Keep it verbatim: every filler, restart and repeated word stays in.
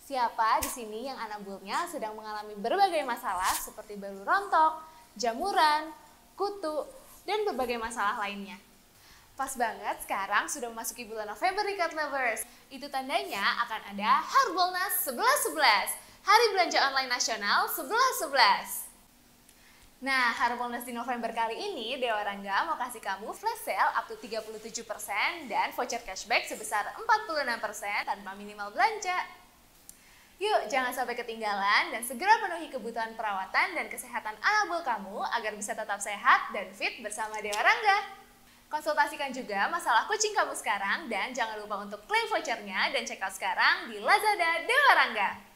Siapa di sini yang anabulnya sedang mengalami berbagai masalah seperti baru rontok, jamuran, kutu, dan berbagai masalah lainnya? Pas banget sekarang sudah memasuki bulan November nih Cat Lovers. Itu tandanya akan ada Harbolnas sebelas sebelas, Hari Belanja Online Nasional sebelas sebelas. Nah, Harbolnas di November kali ini, Dewa Rangga mau kasih kamu flash sale up to tiga puluh tujuh persen dan voucher cashback sebesar empat puluh enam persen tanpa minimal belanja. Yuk, jangan sampai ketinggalan dan segera penuhi kebutuhan perawatan dan kesehatan anabul kamu agar bisa tetap sehat dan fit bersama Dewa Rangga. Konsultasikan juga masalah kucing kamu sekarang dan jangan lupa untuk klaim vouchernya dan check out sekarang di Lazada Dewa Rangga.